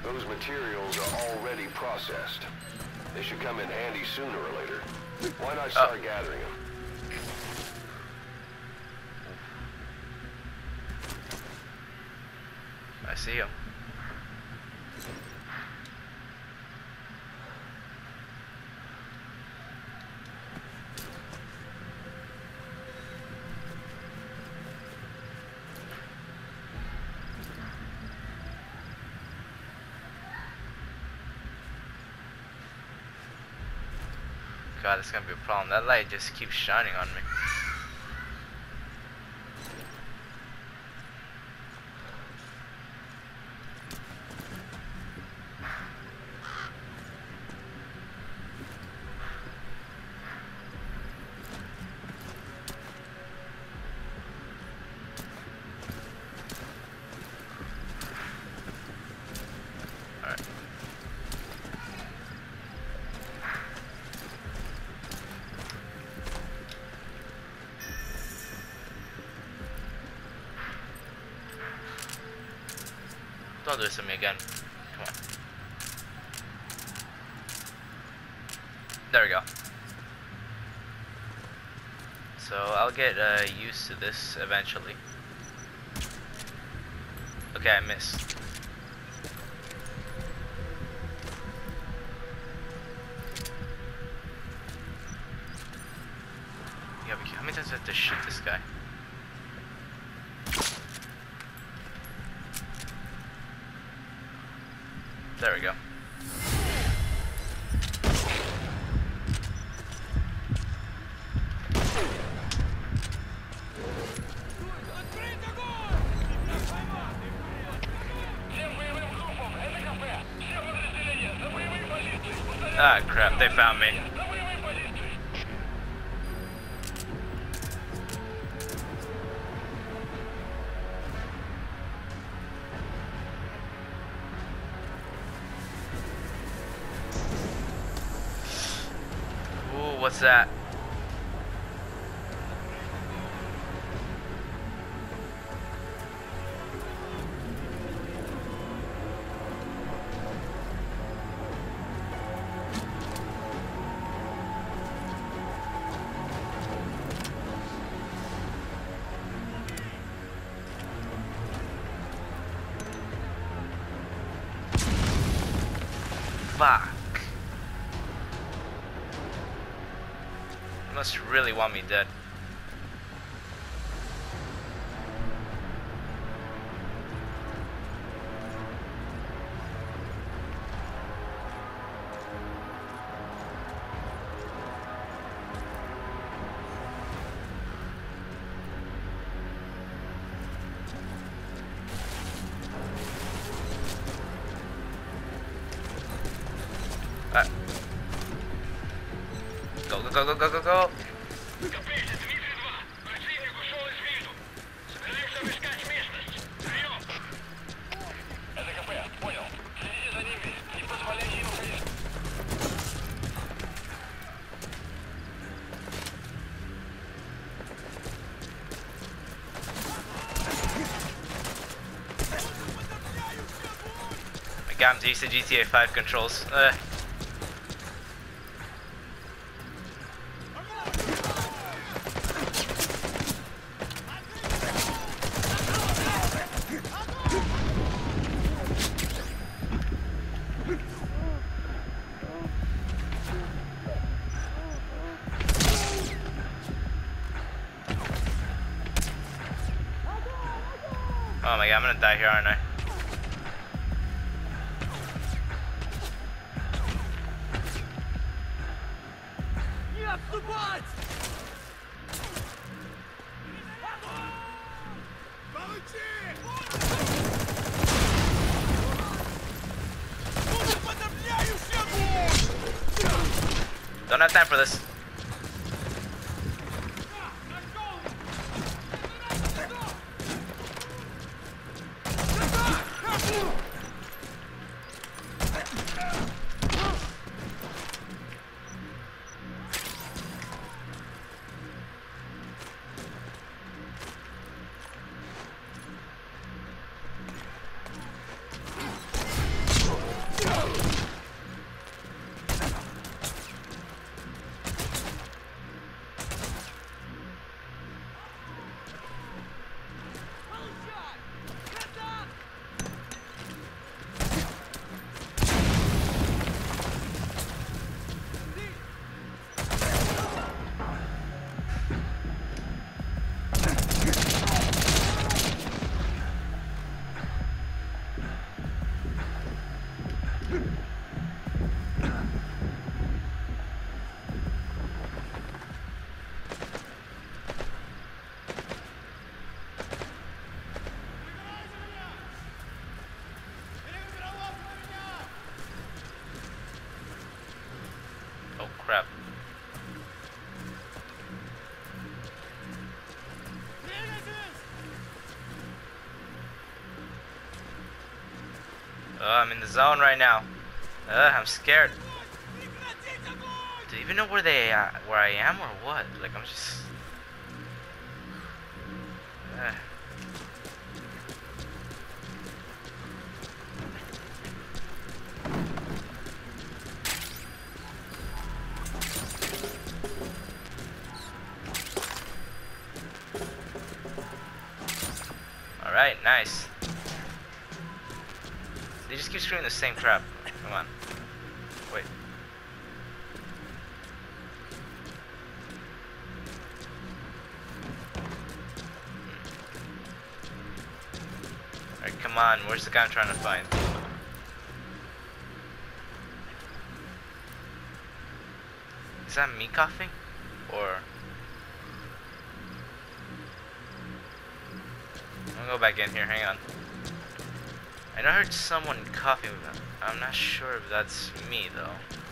Those materials are already processed. They should come in handy sooner or later. Why not start gathering them? I see him. God, it's gonna be a problem. That light just keeps shining on me. Don't do this to me again. Come on. There we go. So I'll get used to this eventually. Okay, I missed. Yeah, how many times do I have to shoot this guy? There we go. Ah, crap, they found me. What's that? Fuck. Must really want me dead. Go, go, go, go, go, go, go. I'm used to GTA 5 controls. Oh my god, I'm gonna die here, aren't I? Don't have time for this. Oh crap. I'm in the zone right now. I'm scared. Do you even know where where I am or what? Like I'm just. All right, nice. They just keep screwing the same crap. Come on. Wait. Alright, come on. Where's the guy I'm trying to find? Is that me coughing? Or... I'm gonna go back in here. Hang on. I know I heard someone coughing, but I'm not sure if that's me though.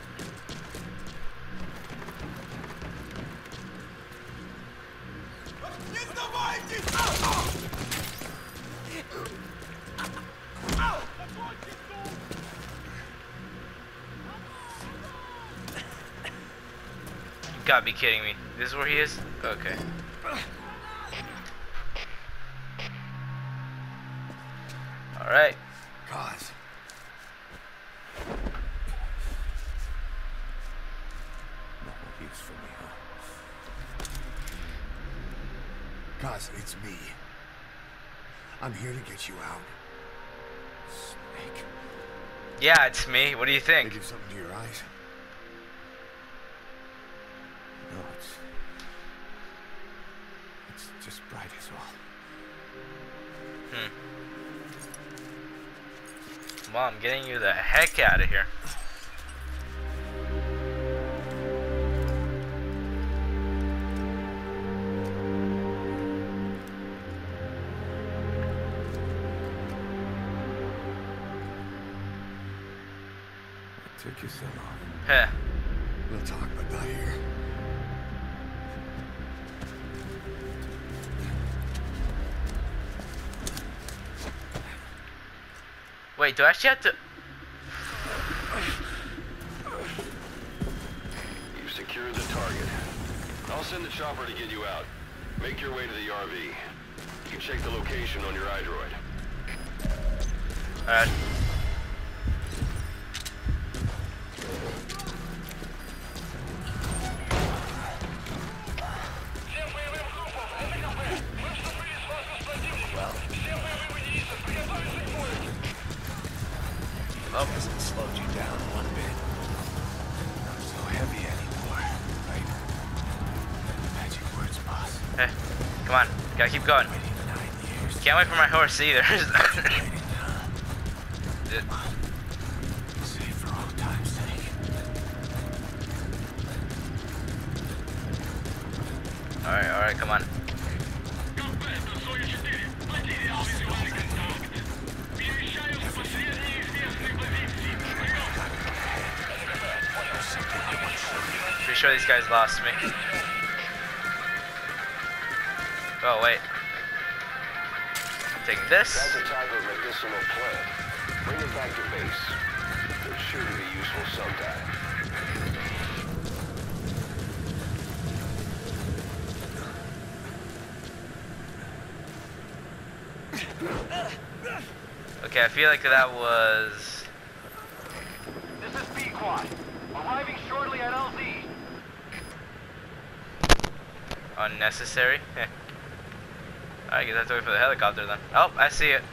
You gotta be kidding me. This is where he is? Okay. Alright. God. No more use for me, huh? Guys, it's me. I'm here to get you out. Snake. Yeah, it's me. What do you Did think? I give something to your eyes? No, it's just bright as well. Well, I'm getting you the heck out of here. What took you so long? Heh. We'll talk, but not here. Wait, do I actually have to... You've secured the target. I'll send the chopper to get you out. Make your way to the RV. You can check the location on your iDroid. Alright. Love hasn't slowed you down one bit. Not so heavy anymore, right? Magic words, boss. Hey, come on. Gotta keep going. Waiting 9 years. Can't wait for my horse either. Waiting, huh? Save for old time's sake. Alright, come on. Pretty sure these guys lost me. Oh, wait. Take this. That's a type of medicinal plant. Bring it back to base. It's sure to be useful sometime. Okay, I feel like that was... This is B-Quad. Arriving shortly at LZ. unnecessary. I guess I have to wait for the helicopter then. Oh, I see it.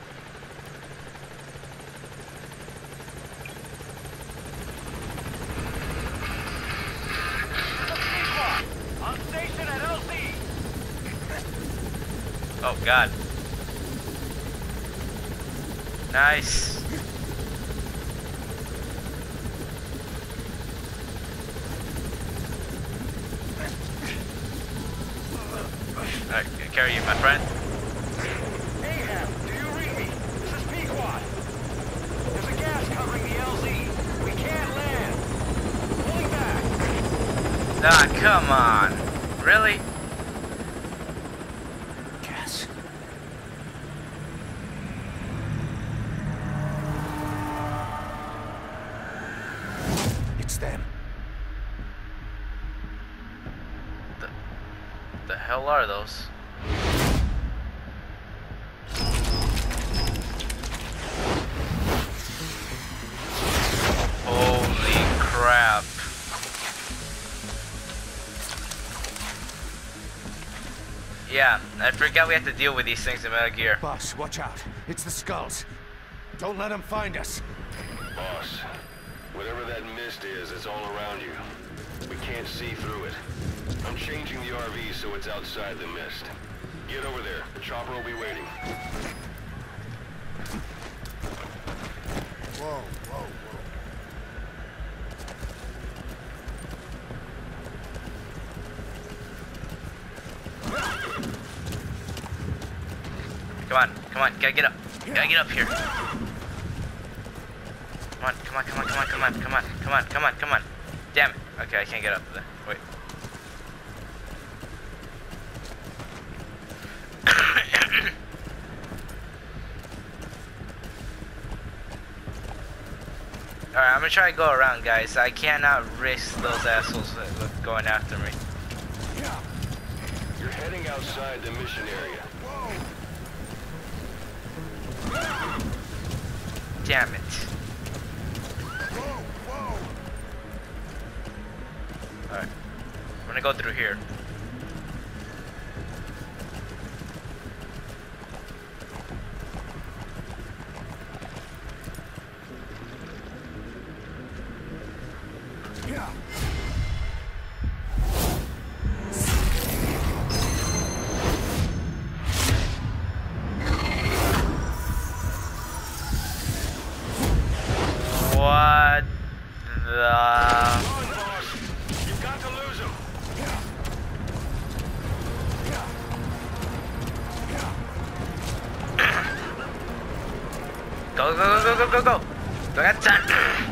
On station at LZ. Oh God. carry you, my friend. Ahab, do you read me? This is Pequod. There's a gas covering the LZ. We can't land. Pulling back. Ah, come on. Really? Gas. It's them. The hell are those? Holy crap. Yeah, I forgot we have to deal with these things in Metal Gear. Boss, watch out. It's the skulls. Don't let them find us. Boss, whatever that mist is, it's all around you. We can't see through it. I'm changing the RV so it's outside the mist. Get over there. The chopper will be waiting. Whoa, whoa, Come on, gotta get up. Gotta get up here. Come on. Damn it. Okay, I can't get up there. Wait. Alright, I'm gonna try to go around, guys. I cannot risk those assholes going after me. You're heading outside the mission area. Damn it. Alright. I'm gonna go through here. What the... Come on, boss. You've got to lose him. Go. Do I got time?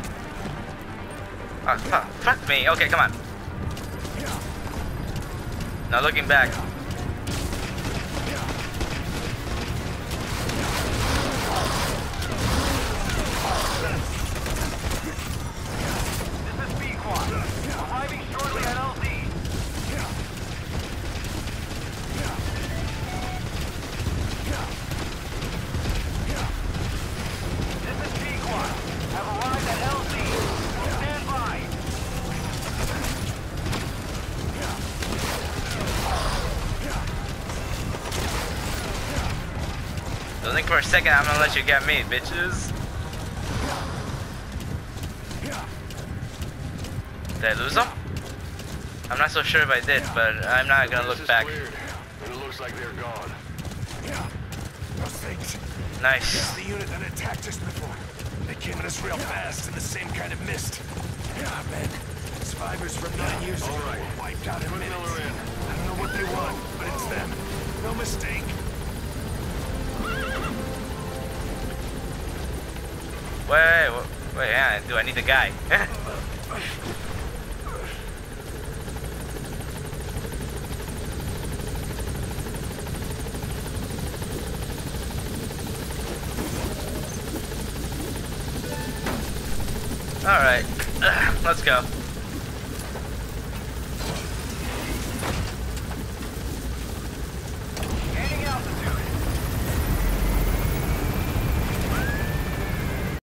Oh, fuck me. Okay, come on. Now looking back. This is Pequod. Arriving shortly at LZ. This is Pequod. Have arrived at LZ. Stand by. Don't think for a second I'm gonna let you get me, bitches. Did I lose them? I'm not so sure if I did, but I'm not gonna look back. This is cleared, and it looks like they're gone. Those things. Nice. That's the unit that attacked us before. They came at us real fast in the same kind of mist. Ah, man. Survivors from 9 years ago All right. were wiped out in Put minutes. Miller in. I don't know what they want, but it's them. No mistake. Wait, yeah, do I need the guy? Alright, let's go.